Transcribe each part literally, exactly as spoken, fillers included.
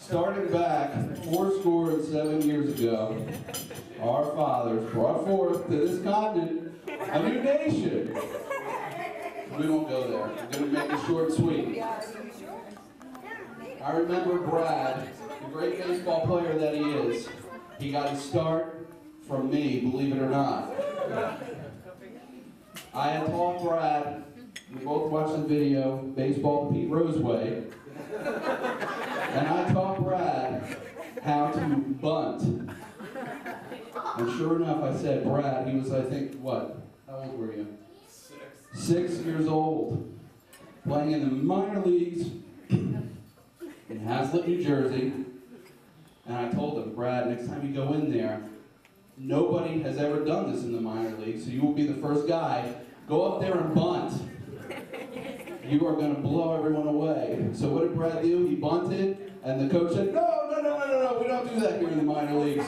Starting back four score and seven years ago, our fathers brought forth to this continent a new nation. We won't go there. We're going to make it short and sweet. I remember Brad, the great baseball player that he is. He got his start from me, believe it or not. I had taught Brad, we both watched the video, Baseball the Pete Rose Way, and I taught Brad how to bunt. And sure enough, I said, Brad, he was, I think, what? How old were you? Six. Six years old, playing in the minor leagues in Hazlet, New Jersey. And I told him, Brad, next time you go in there, nobody has ever done this in the minor leagues, so you will be the first guy. Go up there and bunt. You are going to blow everyone away. So what did Brad do? He bunted, and the coach said, no, no, no, no, no, no, we don't do that here in the minor leagues.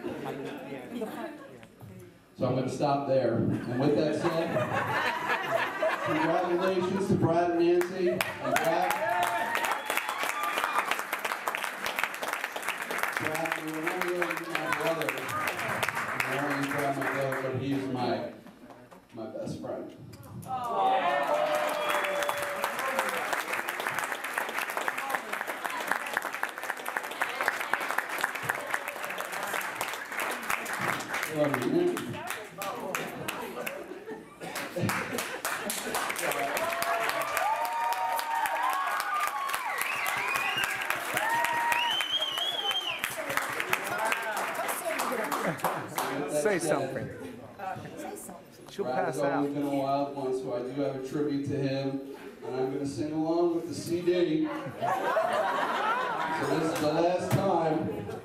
So I'm going to stop there. And with that said, congratulations to Brad and Nancy. And Brad, Brad, you're not really my brother. You're only Brad, my brother, but he is my, my best friend. Love you, man. Say something. She'll pass out. Brad's always been a wild one, so I do have a tribute to him, and I'm going to sing along with the C D. So this is the last time.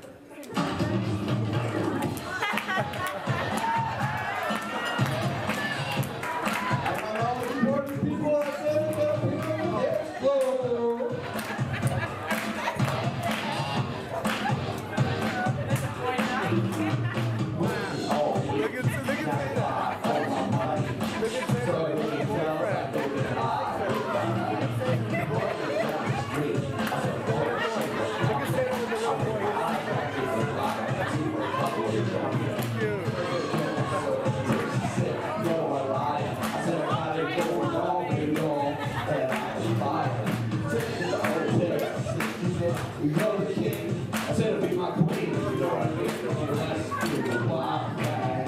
You're the king, I said to be my queen, you know what I mean? Wow, man.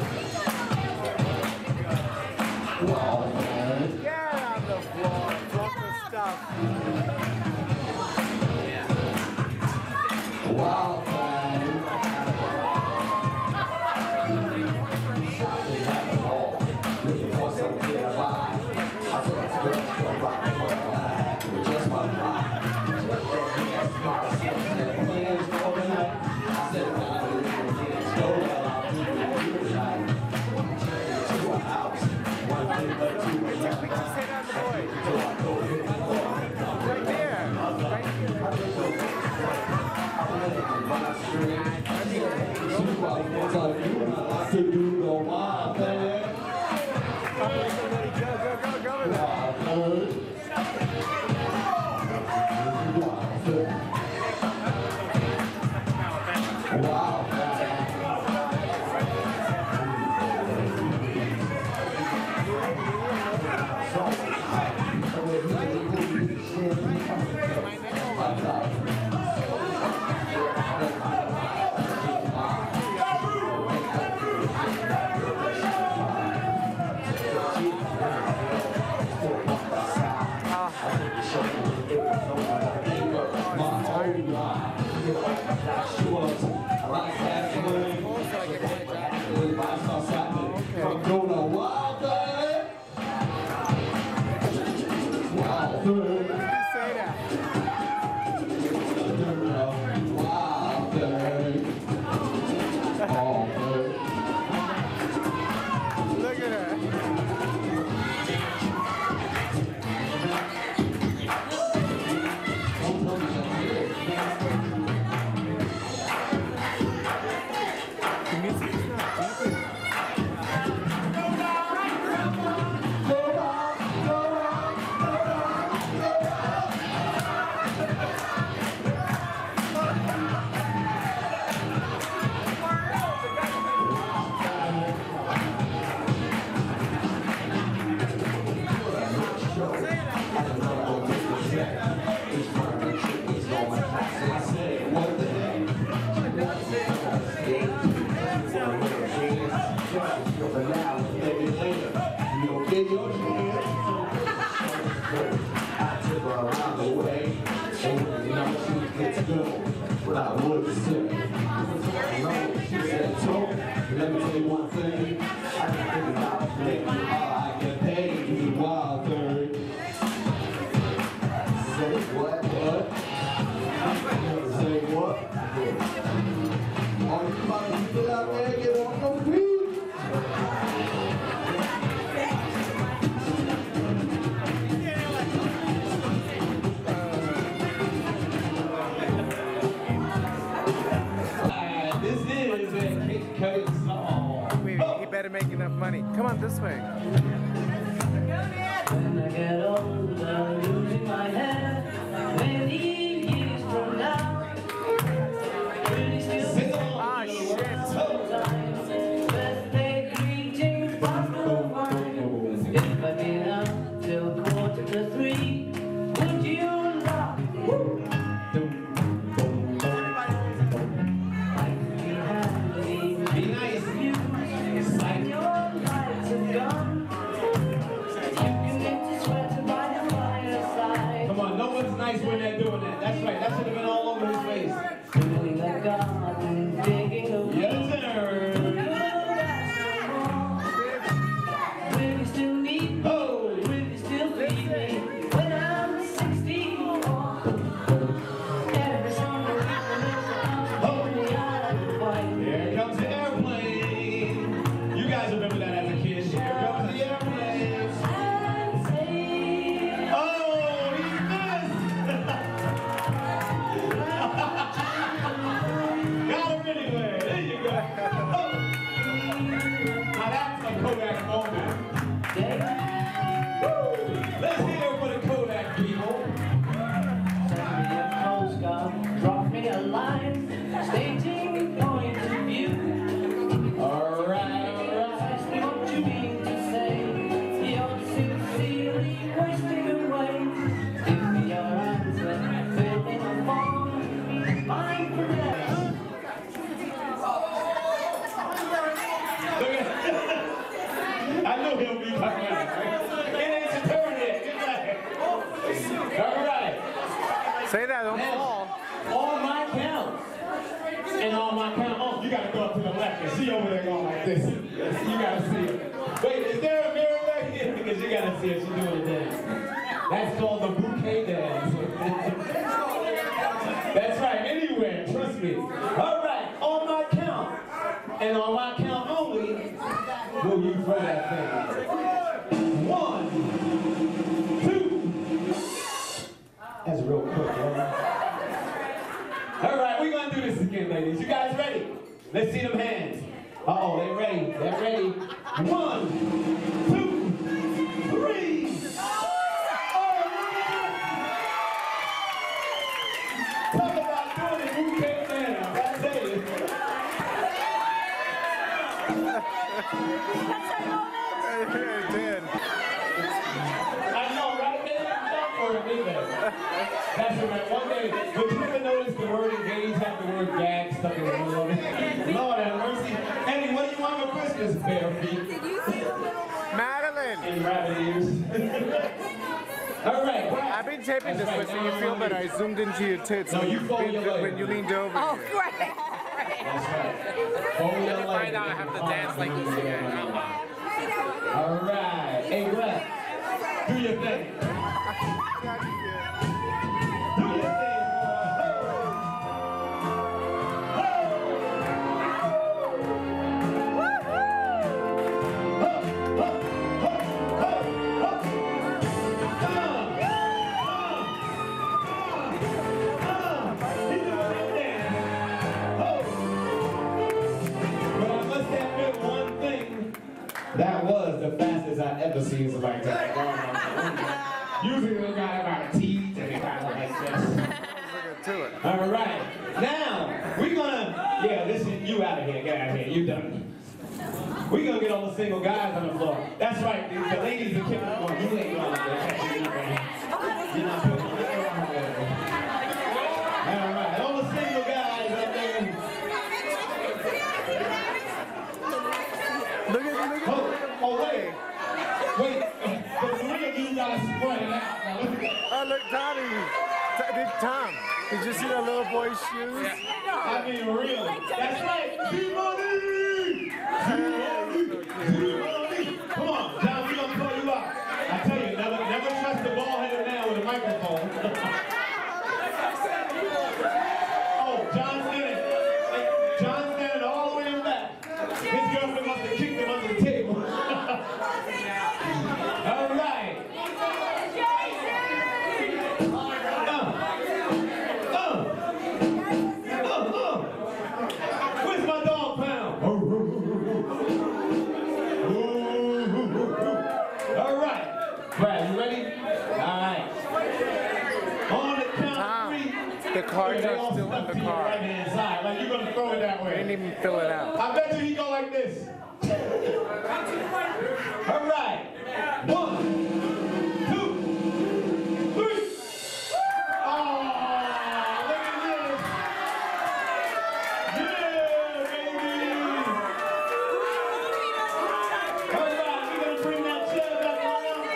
Wow, man. Get on the floor, drop the stuff. Wow, man. Just my mind. Right there. Right here. what I would say. She said, so, let me tell you one thing. I can think about making all I get paid to be wild third. Say what? What? Say what? All you my people out there, get on your feet. He better make enough money. Come on this way. When I get older, losing my hair, many years from now, really still Ah, shit. sometimes, birthday greetings, bottle of wine. If I get up till quarter to three, would you love me? Be nice. Come on, no one's nice when they're doing that. That's right, that should have been all over his face. Doing the garden, digging a Yes, sir. Will you still need me? Oh. Will you still feed me when I'm sixty-four? Every summer Oh. in the Isle of Wight. Here comes the airplane. You guys remember that as a kid. Here comes the airplane. And say, Oh, he missed. Got him anyway. There you go. Oh. Now that's a Kodak moment. Woo. Let's hear it for the Kodak people. send me a postcard, drop me a line, stating point of view. All right, all right. Ask me what you mean to say. You're sincerely wasting away. Give me your answer, fill in a form, mine forever. Look at I know he'll be coming out. Right? It ain't your turn yet. Get back. All right. Say that, don't Now, fall. on my count. And on my count. Oh, you gotta go up to the left and see over there going like this. You gotta see it. Wait, is there a mirror right here? Because you gotta see if she's doing the dance. That's called the bouquet dance. That's right, anywhere, trust me. All right, on my count. And on my count only, will you throw that thing? One, two. That's real quick, right? All right, we're gonna do this again, ladies. You guys ready? Let's see them hands. Uh-oh, they're ready. They're ready. One, two, three. Oh, talk about doing it, bouquet dance. I tell you. It did. I know, right? They didn't stop for it, did they? That's right. One day, did you ever notice the word engage have the word gag stuck in the middle of it? Lord have mercy. Eddie, what do you want for Christmas? Bare feet Madeline! and rabbit ears. All right. I've been taping this way so you feel better. I zoomed into your tits No, when you you, fold your leg. when you leaned over. Oh, here. great. That's right. Fold your leg. Find out I have to dance like this again. All right. Hey, Glenn, do your thing. Do your thing, boy. That was the fastest I've ever seen somebody take a gun. Usually they got about a teeth and they got like this. To it. All right. Now, we're gonna, yeah, this is, you out of here, get out of here, you done. We're gonna get all the single guys on the floor. That's right, the, the ladies are kicking the floor. You ain't going up there. You're not going You're not putting it on there. All right, all the single guys up there. Look at look at Oh, oh wait. Wait, the three of you guys spread it out. Now, look at Oh, look, Tommy. T- Big Tom. Did you see that little boy's shoes? I mean, real. That's right. T-Money! T-Money! Come on, John, we gonna call you out. I tell you, never, never trust the ball-headed man with a microphone. Oh, John's standing. John's standing all the way in the back. His girlfriend must have kicked him under the table. All right. Where's my dog pound? All right. Brad, you ready? All right. On the count Tom, of three. the cards They are all still stuck in the to your car. right-hand side. Like you're gonna throw it that I way. didn't even fill it out. I bet you he go like this. All right. One, two, three. Oh, look at this. Yeah, baby. All right, we're gonna bring that chair back on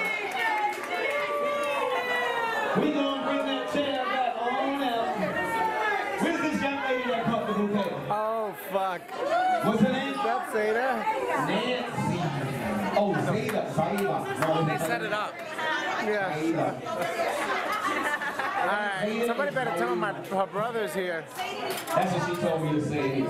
out. We're gonna bring that chair back on out. Where's this young lady that caught the bouquet? Oh, fuck. What's her name? That's Zeta? Nancy. Oh, Zeta. Zeta. No, They set it up. Yeah. Zeta. Alright, somebody better tell him my, her brother's here. That's what she told me to say.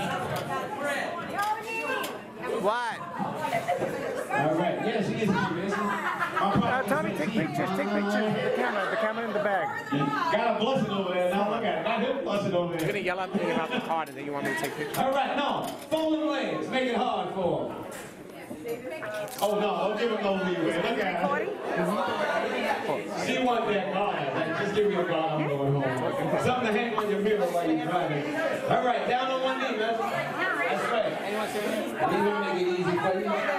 What? All right. Yeah, she is cute, isn't she? Uh, Tommy, take pictures, take pictures. The camera, the camera in the bag. Got a blessing over there. Now look at it. Not him blessing over You're there. gonna yell at me about the card and then you want me to take pictures. All right, no. Falling legs. Make it hard for him. Oh, no. Don't give him no leeway. Look at her. She wants that guard. Like, just give me a guard. I'm going home. Something to hang on your mirror while you're driving. All right. Down on one knee, man. That's right. We're going to make it easy for you.